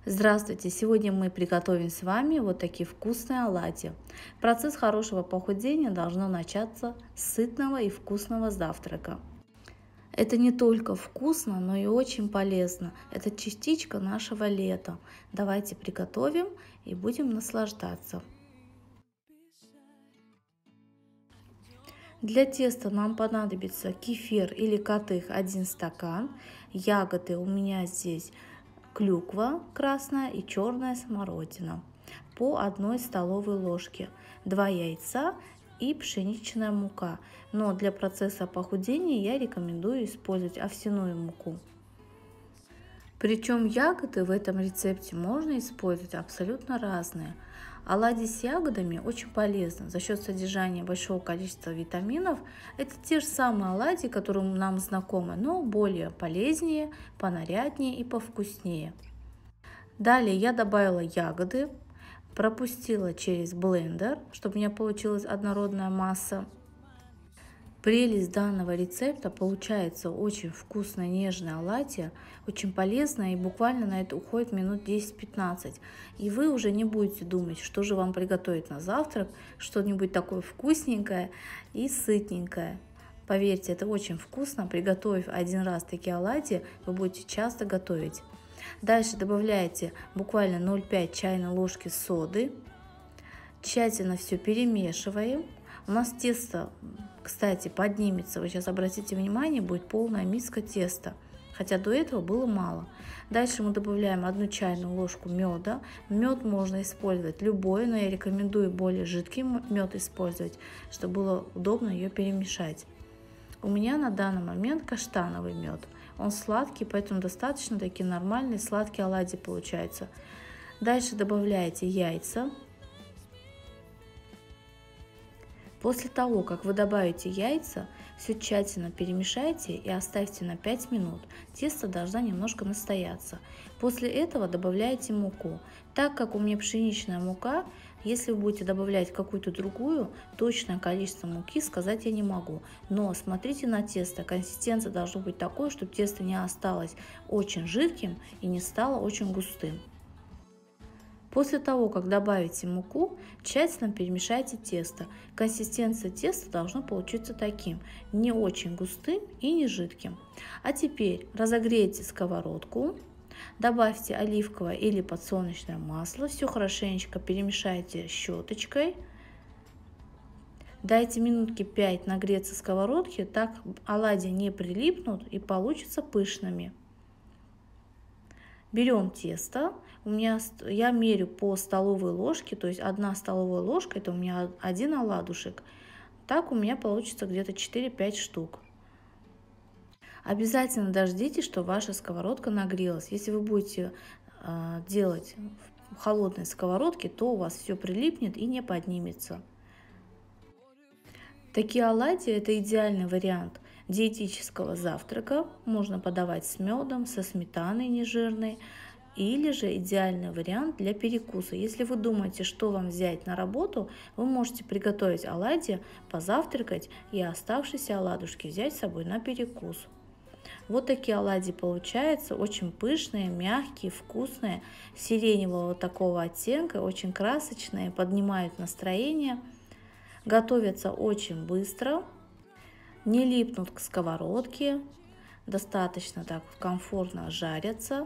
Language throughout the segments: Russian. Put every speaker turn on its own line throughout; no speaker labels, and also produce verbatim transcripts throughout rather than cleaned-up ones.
Здравствуйте! Сегодня мы приготовим с вами вот такие вкусные оладьи. Процесс хорошего похудения должно начаться с сытного и вкусного завтрака. Это не только вкусно, но и очень полезно. Это частичка нашего лета. Давайте приготовим и будем наслаждаться. Для теста нам понадобится кефир или катых один стакан. Ягоды у меня здесь клюква красная и черная смородина по одной столовой ложке, два яйца и пшеничная мука. Но для процесса похудения я рекомендую использовать овсяную муку. Причем ягоды в этом рецепте можно использовать абсолютно разные. Оладьи с ягодами очень полезны за счет содержания большого количества витаминов. Это те же самые оладьи, которые нам знакомы, но более полезнее, понаряднее и повкуснее. Далее я добавила ягоды, пропустила через блендер, чтобы у меня получилась однородная масса. Прелесть данного рецепта: получается очень вкусная нежная оладья, очень полезная, и буквально на это уходит минут десять-пятнадцать. И вы уже не будете думать, что же вам приготовить на завтрак, что-нибудь такое вкусненькое и сытненькое. Поверьте, это очень вкусно. Приготовив один раз такие оладьи, вы будете часто готовить. Дальше добавляете буквально ноль целых пять чайной ложки соды. Тщательно все перемешиваем. У нас тесто, кстати, поднимется. Вы сейчас обратите внимание, будет полная миска теста, хотя до этого было мало. Дальше мы добавляем одну чайную ложку меда. Мед можно использовать любой, но я рекомендую более жидкий мед использовать, чтобы было удобно ее перемешать. У меня на данный момент каштановый мед. Он сладкий, поэтому достаточно такие нормальные сладкие оладьи получаются. Дальше добавляете яйца. После того, как вы добавите яйца, все тщательно перемешайте и оставьте на пять минут. Тесто должно немножко настояться. После этого добавляете муку. Так как у меня пшеничная мука, если вы будете добавлять какую-то другую, точное количество муки сказать я не могу. Но смотрите на тесто. Консистенция должна быть такой, чтобы тесто не осталось очень жидким и не стало очень густым. После того, как добавите муку, тщательно перемешайте тесто. Консистенция теста должна получиться таким: не очень густым и не жидким. А теперь разогрейте сковородку, добавьте оливковое или подсолнечное масло, все хорошенечко перемешайте щеточкой. Дайте минутки пять нагреться сковородке, так оладьи не прилипнут и получатся пышными. Берем тесто, у меня, я мерю по столовой ложке, то есть одна столовая ложка, это у меня один оладушек. Так у меня получится где-то четыре-пять штук. Обязательно дождитесь, что ваша сковородка нагрелась. Если вы будете э, делать в холодной сковородке, то у вас все прилипнет и не поднимется. Такие оладьи — это идеальный вариант диетического завтрака. Можно подавать с медом, со сметаной нежирной, или же идеальный вариант для перекуса. Если вы думаете, что вам взять на работу, вы можете приготовить оладьи, позавтракать и оставшиеся оладушки взять с собой на перекус. Вот такие оладьи получаются, очень пышные, мягкие, вкусные, сиреневого такого оттенка, очень красочные, поднимают настроение. Готовятся очень быстро, не липнут к сковородке, достаточно так комфортно жарятся.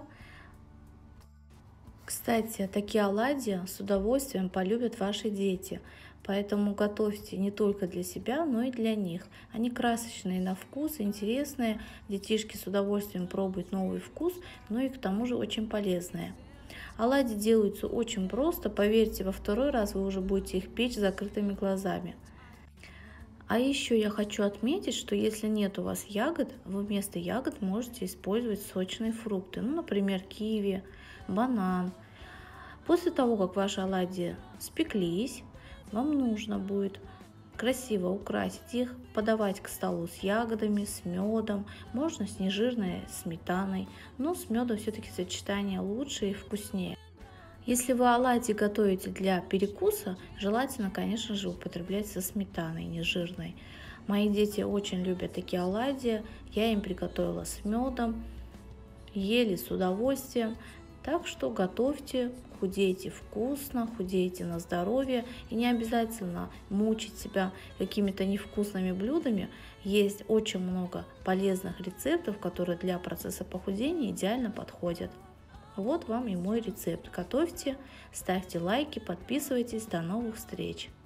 Кстати, такие оладьи с удовольствием полюбят ваши дети, поэтому готовьте не только для себя, но и для них. Они красочные на вкус, интересные, детишки с удовольствием пробуют новый вкус, но и к тому же очень полезные. Оладьи делаются очень просто, поверьте, во второй раз вы уже будете их печь с закрытыми глазами. А еще я хочу отметить, что если нет у вас ягод, вы вместо ягод можете использовать сочные фрукты, ну, например, киви, банан. После того, как ваши оладьи спеклись, вам нужно будет красиво украсить их, подавать к столу с ягодами, с медом, можно с нежирной сметаной, но с медом все-таки сочетание лучше и вкуснее. Если вы оладьи готовите для перекуса, желательно, конечно же, употреблять со сметаной нежирной. Мои дети очень любят такие оладьи, я им приготовила с медом, ели с удовольствием. Так что готовьте, худейте вкусно, худейте на здоровье. И не обязательно мучить себя какими-то невкусными блюдами. Есть очень много полезных рецептов, которые для процесса похудения идеально подходят. Вот вам и мой рецепт. Готовьте, ставьте лайки, подписывайтесь. До новых встреч!